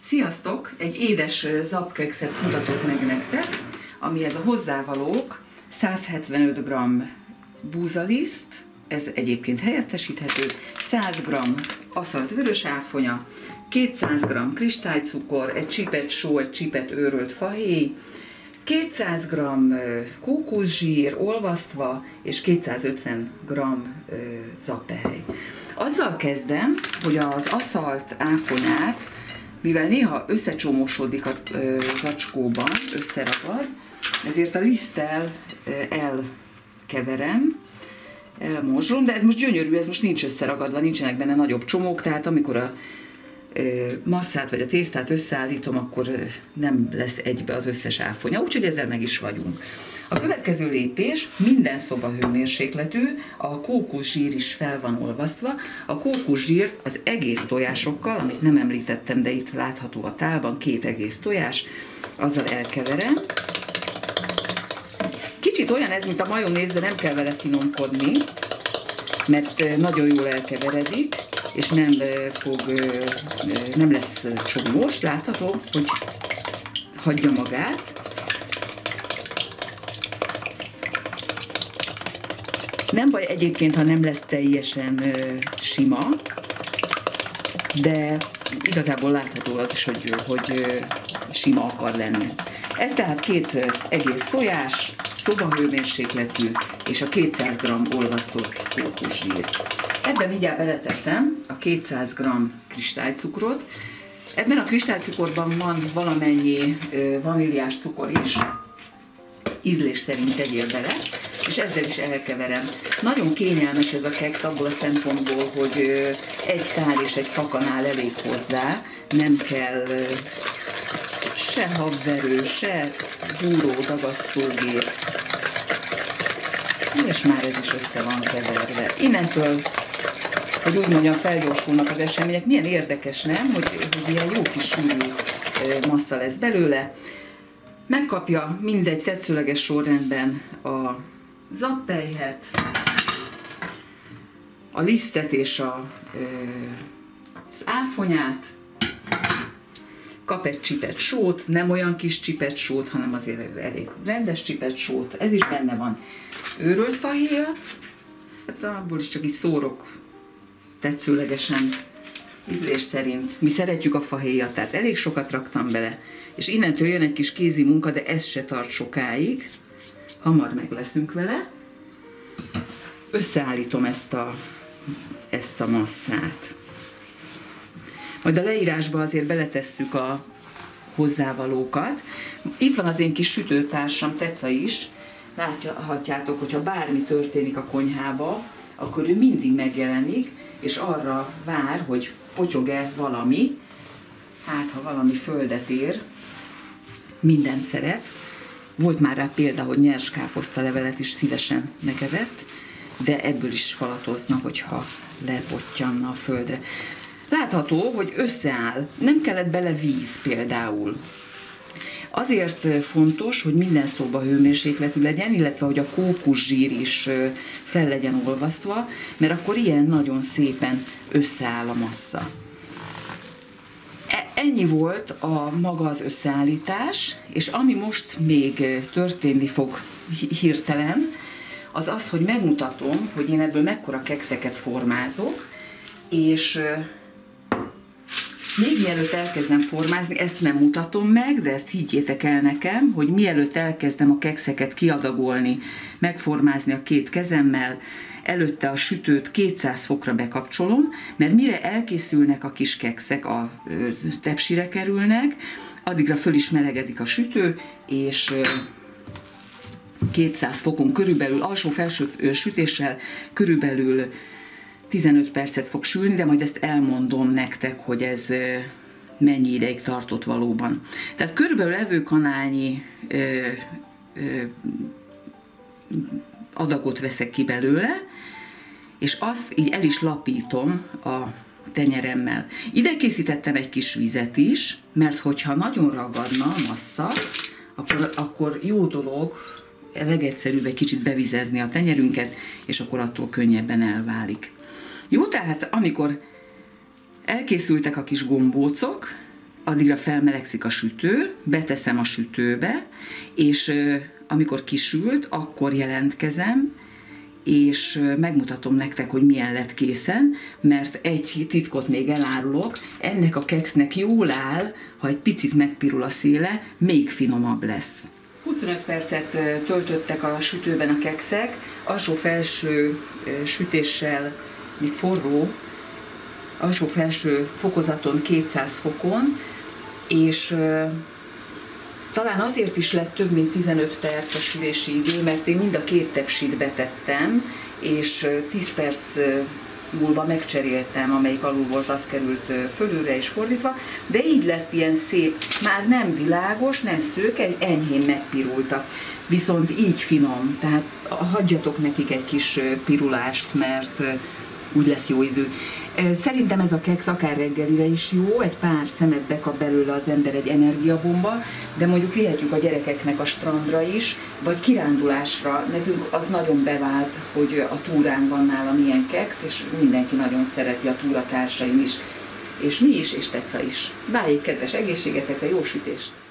Sziasztok! Egy édes zapkekszet mutatok meg nektek, amihez a hozzávalók 175 g búzaliszt, ez egyébként helyettesíthető, 100 g aszalt vörösáfonya, 200 g kristálycukor, egy csipet só, egy csipet őrölt fahéj, 200 g kókuszsír olvasztva, és 250 g zappehely. Azzal kezdem, hogy az aszalt áfonyát, mivel néha összecsomósodik a zacskóban, összeragad, ezért a liszttel elkeverem, elmozsolom, de ez most gyönyörű, ez most nincs összeragadva, nincsenek benne nagyobb csomók, tehát amikor a masszát vagy a tésztát összeállítom, akkor nem lesz egybe az összes áfonya, úgyhogy ezzel meg is vagyunk. A következő lépés minden szoba hőmérsékletű, a kókuszsír is fel van olvasztva. A kókuszsírt az egész tojásokkal, amit nem említettem, de itt látható a tálban, 2 egész tojás, azzal elkeverem. Kicsit olyan ez, mint a majonéz, de nem kell vele finomkodni, mert nagyon jól elkeveredik, és nem lesz csomós, látható, hogy hagyja magát. Nem baj egyébként, ha nem lesz teljesen sima, de igazából látható az is, hogy sima akar lenni. Ez tehát 2 egész tojás, szobahőmérsékletű, és a 200 g olvasztott kókuszsír. Ebben mindjárt beleteszem a 200 g kristálycukrot. Ebben a kristálycukorban van valamennyi vaníliás cukor is, ízlés szerint tegyél bele, és ezzel is elkeverem. Nagyon kényelmes ez a keksz abból a szempontból, hogy egy tál és egy fakanál elég hozzá, nem kell se habverő, se húró, dagasztógép, és már ez is össze van keverve. Innentől, hogy úgy mondjam, felgyorsulnak az események, milyen érdekes, nem, hogy ilyen jó kis sűrű massza lesz belőle. Megkapja mindegy tetszőleges sorrendben a zappelyhet, a lisztet és az áfonyát, kap egy csipet sót, nem olyan kis csipet sót, hanem azért elég rendes csipet sót, ez is benne van. Őrölt fahéjat, hát abból is csak így szórok tetszőlegesen, ízlés szerint. Mi szeretjük a fahéjat, tehát elég sokat raktam bele, és innentől jön egy kis kézi munka, de ez se tart sokáig, hamar meg leszünk vele. Összeállítom ezt a masszát. Majd a leírásba azért beletesszük a hozzávalókat. Itt van az én kis sütőtársam, Teca is. Láthatjátok, hogyha bármi történik a konyhába, akkor ő mindig megjelenik, és arra vár, hogy potyog-e valami. Hát, ha valami földet ér, mindent szeret. Volt már rá példa, hogy nyers káposztalevelet is szívesen megevett, de ebből is falatozna, hogyha lepottyanna a földre. Látható, hogy összeáll, nem kellett bele víz például. Azért fontos, hogy minden szoba hőmérsékletű legyen, illetve hogy a kókuszsír is fel legyen olvasztva, mert akkor ilyen nagyon szépen összeáll a massza. Ennyi volt a maga az összeállítás, és ami most még történni fog hirtelen, az az, hogy megmutatom, hogy én ebből mekkora kekszeket formázok, és még mielőtt elkezdem formázni, ezt nem mutatom meg, de ezt higgyétek el nekem, hogy mielőtt elkezdem a kekszeket kiadagolni, megformázni a 2 kezemmel, előtte a sütőt 200 fokra bekapcsolom, mert mire elkészülnek a kis kekszek, a tepsire kerülnek, addigra föl is melegedik a sütő, és 200 fokon körülbelül, alsó-felső sütéssel körülbelül 15 percet fog sülni, de majd ezt elmondom nektek, hogy ez mennyi ideig tartott valóban. Tehát körülbelül evőkanálnyi adagot veszek ki belőle, és azt így el is lapítom a tenyeremmel. Ide készítettem egy kis vizet is, mert hogyha nagyon ragadna a massza, akkor jó dolog legegyszerűbb egy kicsit bevizezni a tenyerünket, és akkor attól könnyebben elválik. Jó, tehát amikor elkészültek a kis gombócok, addigra felmelegszik a sütő, beteszem a sütőbe, és amikor kisült, akkor jelentkezem, és megmutatom nektek, hogy milyen lett készen, mert egy titkot még elárulok, ennek a keksznek jól áll, ha egy picit megpirul a széle, még finomabb lesz. 25 percet töltöttek a sütőben a kekszek, alsó-felső sütéssel, még forró, alsó-felső fokozaton 200 fokon, és talán azért is lett több mint 15 perc a sülési idő, mert én mind a két tepsit betettem, és 10 perc múlva megcseréltem, amelyik alul volt, az került fölülre és fordítva, de így lett ilyen szép, már nem világos, nem szőke, enyhén megpirultak, viszont így finom, tehát hagyjatok nekik egy kis pirulást, mert úgy lesz jó ízű. Szerintem ez a keksz akár reggelire is jó, egy pár szemet bekap belőle az ember, egy energiabomba, de mondjuk vihetjük a gyerekeknek a strandra is, vagy kirándulásra. Nekünk az nagyon bevált, hogy a túrán van nálam ilyen keksz, és mindenki nagyon szereti, a túratársaim is, és mi is, és Teca is. Váljék kedves egészségetekre, jó sütést!